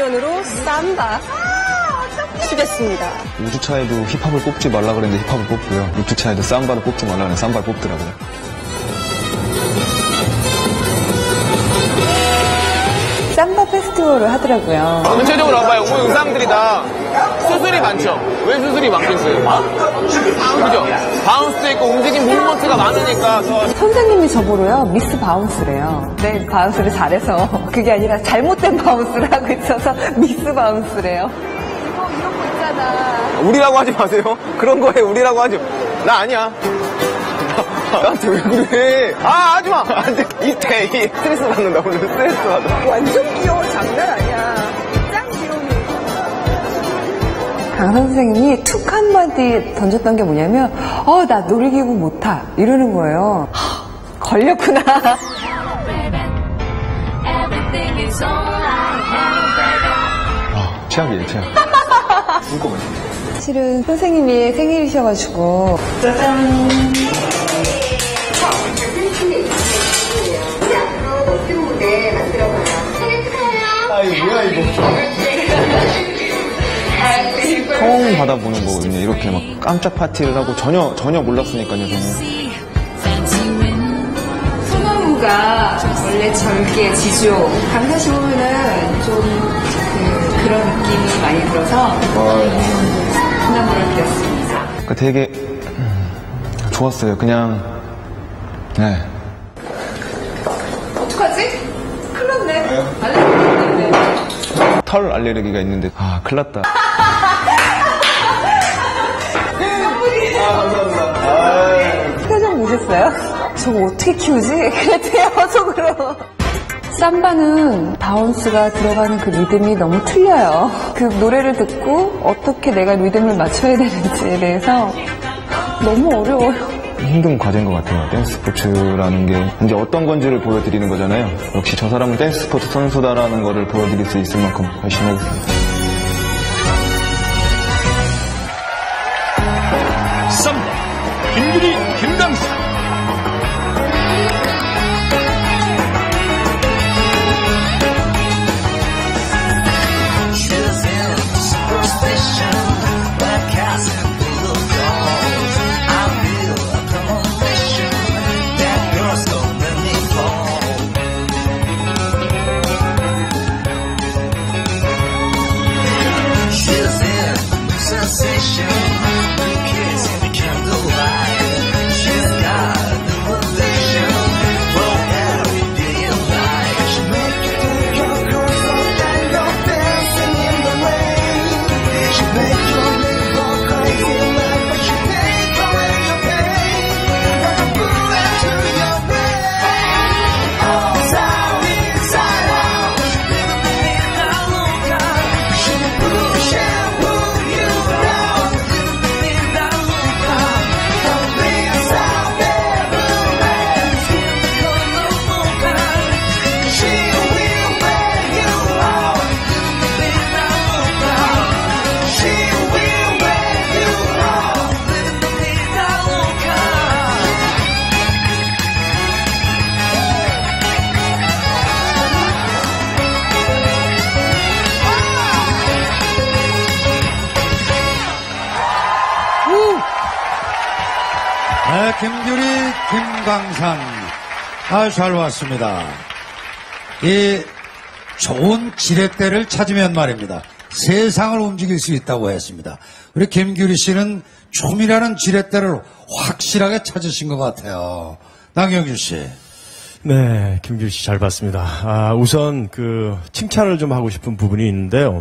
버전으로 삼바 추겠습니다. 5주차에도 힙합을 뽑지 말라 그랬는데 힙합을 뽑고요. 6주차에도 삼바를 뽑지 말라 그랬는데 삼바를 뽑더라고요. 삼바 페스티벌을 하더라고요. 전체적으로 봐봐요. 오늘 의상들이 다 수술이 많죠? 왜 수술이 많겠어요? 그죠? 바운스도 있고 움직임 무브먼트가 많으니까. 선생님이 저보러요, 미스 바운스래요. 네, 바운스를 잘해서. 그게 아니라 잘못된 바운스를 하고 있어서 미스 바운스래요. 이런 거 있잖아. 우리라고 하지 마세요. 그런 거에 우리라고 하지 마. 나 아니야. 나한테 왜 그래? 아, 하지 마! 안 돼. 이때, 스트레스 받는다. 오늘 스트레스 받아. 완전 귀여워. 장난 아니야. 짱 귀여운. 강 선생님이 툭 한마디 던졌던 게 뭐냐면, 나 놀이기구 못 타. 이러는 거예요. 걸렸구나. 최악이에요, 최악. 꿈꿔봐요. 실은 선생님이 생일이셔가지고. 짜잔. 뭐야, 이거. 처음 받아보는 거거든요. 이렇게 막 깜짝 파티를 하고 전혀 몰랐으니까요, 저는. 소나무가 원래 절개, 지조. 강사시 보면은 좀 그런 느낌이 많이 들어서 소나무를 드렸습니다. 그러니까 되게 좋았어요. 그냥, 네. 어떡하지? 큰일 났네. 알레르기. 털 알레르기가 있는데, 큰일 났다. 표정 보셨어요? 저거 어떻게 키우지? 그랬대요, 속으로. 삼바는 바운스가 들어가는 그 리듬이 너무 틀려요. 그 노래를 듣고 어떻게 내가 리듬을 맞춰야 되는지에 대해서 너무 어려워요. 힘든 과제인 것 같아요. 댄스 스포츠라는 게 이제 어떤 건지를 보여드리는 거잖아요. 역시 저 사람은 댄스 스포츠 선수다라는 거를 보여드릴 수 있을 만큼 열심히 하겠습니다. 삼바 김규리, 김강산. 김규리, 김강산. 잘 왔습니다. 이 좋은 지렛대를 찾으면 말입니다. 세상을 움직일 수 있다고 했습니다. 우리 김규리 씨는 춤이라는 지렛대를 확실하게 찾으신 것 같아요. 나경주 씨. 네, 김규리 씨 잘 봤습니다. 우선 칭찬을 좀 하고 싶은 부분이 있는데요.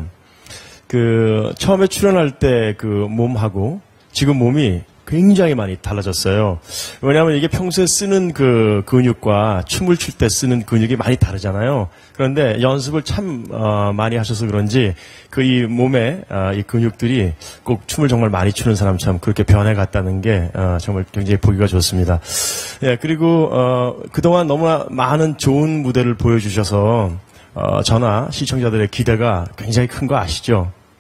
처음에 출연할 때 몸하고 지금 몸이 굉장히 많이 달라졌어요. 왜냐하면 이게 평소에 쓰는 근육과 춤을 출 때 쓰는 근육이 많이 다르잖아요. 그런데 연습을 참 많이 하셔서 그런지 이 몸에 이 근육들이 꼭 춤을 정말 많이 추는 사람처럼 그렇게 변해갔다는 게 정말 굉장히 보기가 좋습니다. 예, 그리고 그동안 너무나 많은 좋은 무대를 보여주셔서 저나 시청자들의 기대가 굉장히 큰 거 아시죠?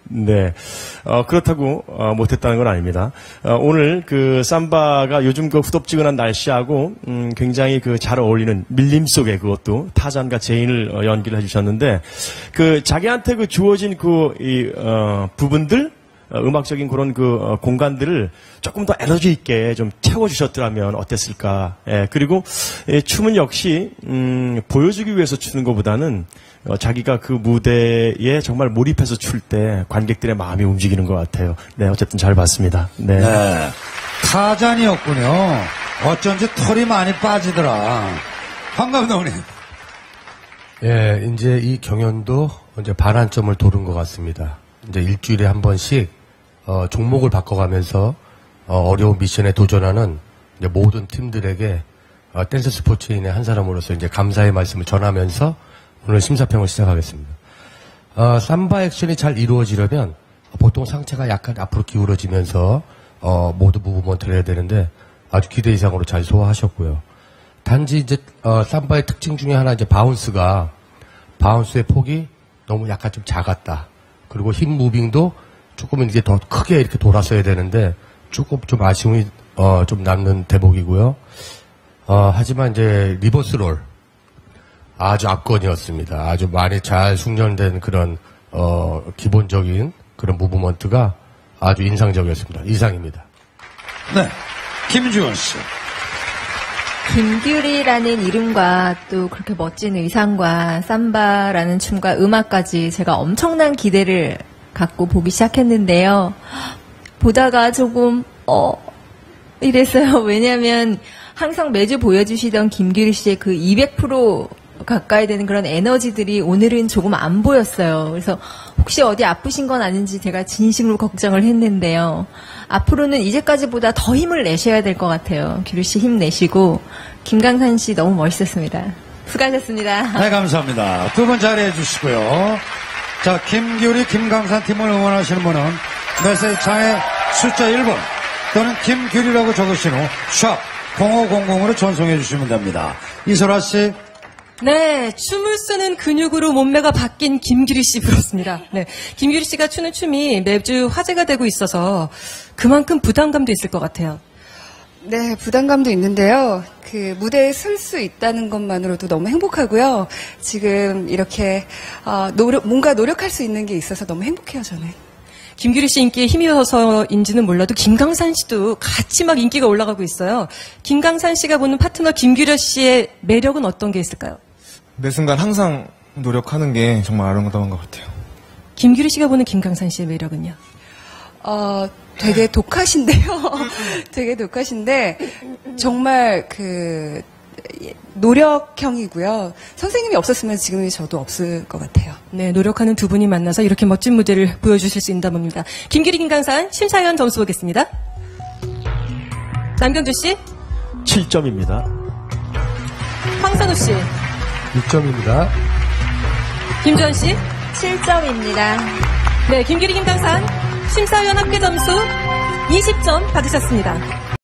네. 그렇다고, 못했다는 건 아닙니다. 오늘 그 삼바가 요즘 그 후덥지근한 날씨하고, 굉장히 그 잘 어울리는 밀림 속에 그것도 타잔과 제인을 연기를 해주셨는데, 그 자기한테 그 주어진 부분들, 음악적인 그런 공간들을 조금 더 에너지 있게 좀 채워주셨더라면 어땠을까. 예, 그리고 춤은 역시, 보여주기 위해서 추는 것보다는 자기가 그 무대에 정말 몰입해서 출 때 관객들의 마음이 움직이는 것 같아요. 네, 어쨌든 잘 봤습니다. 네. 네. 타잔이었군요. 어쩐지 털이 많이 빠지더라. 황 감독님. 예, 이제 이 경연도 이제 반환점을 도른 것 같습니다. 이제 일주일에 한 번씩, 종목을 바꿔가면서, 어려운 미션에 도전하는 이제 모든 팀들에게, 댄스 스포츠인의 한 사람으로서 이제 감사의 말씀을 전하면서 오늘 심사평을 시작하겠습니다. 삼바 액션이 잘 이루어지려면 보통 상체가 약간 앞으로 기울어지면서, 모두 무브먼트를 해야 되는데 아주 기대 이상으로 잘 소화하셨고요. 단지 이제, 삼바의 특징 중에 하나 이제 바운스의 폭이 너무 약간 좀 작았다. 그리고 힙 무빙도 조금은 이제 더 크게 이렇게 돌았어야 되는데 조금 좀 아쉬움이 좀 남는 대목이고요. 하지만 이제 리버스롤 아주 압권이었습니다. 아주 많이 잘 숙련된 그런 기본적인 그런 무브먼트가 아주 인상적이었습니다. 이상입니다. 네. 김주원 씨. 김규리라는 이름과 또 그렇게 멋진 의상과 삼바라는 춤과 음악까지 제가 엄청난 기대를 갖고 보기 시작했는데요. 보다가 조금 이랬어요. 왜냐하면 항상 매주 보여주시던 김규리 씨의 그 200% 가까이 되는 그런 에너지들이 오늘은 조금 안 보였어요. 그래서 혹시 어디 아프신 건 아닌지 제가 진심으로 걱정을 했는데요. 앞으로는 이제까지보다 더 힘을 내셔야 될 것 같아요. 규리 씨 힘내시고 김강산 씨 너무 멋있었습니다. 수고하셨습니다. 네, 감사합니다. 두 분 자리해 주시고요. 자, 김규리, 김강산 팀을 응원하시는 분은 메시지 창에 숫자 1번 또는 김규리라고 적으신 후 샵 0500으로 전송해 주시면 됩니다. 이소라 씨. 네, 춤을 쓰는 근육으로 몸매가 바뀐 김규리 씨 부럽습니다. 네, 김규리 씨가 추는 춤이 매주 화제가 되고 있어서 그만큼 부담감도 있을 것 같아요. 네, 부담감도 있는데요. 그 무대에 설 수 있다는 것만으로도 너무 행복하고요. 지금 이렇게 뭔가 노력할 수 있는 게 있어서 너무 행복해요, 저는. 김규리 씨 인기에 힘입어서인지는 몰라도 김강산 씨도 같이 막 인기가 올라가고 있어요. 김강산 씨가 보는 파트너 김규리 씨의 매력은 어떤 게 있을까요? 매 순간 항상 노력하는 게 정말 아름다운 것 같아요. 김규리 씨가 보는 김강산 씨의 매력은요? 되게 독하신데요. 되게 독하신데 정말 노력형이고요. 선생님이 없었으면 지금의 저도 없을 것 같아요. 네, 노력하는 두 분이 만나서 이렇게 멋진 무대를 보여주실 수 있나 봅니다. 김규리, 김강산 심사위원 점수 보겠습니다. 남경주 씨 7점입니다. 황선우 씨 6점입니다. 김주원 씨 7점입니다. 네, 김규리, 김강산 심사위원 합계 점수 20점 받으셨습니다.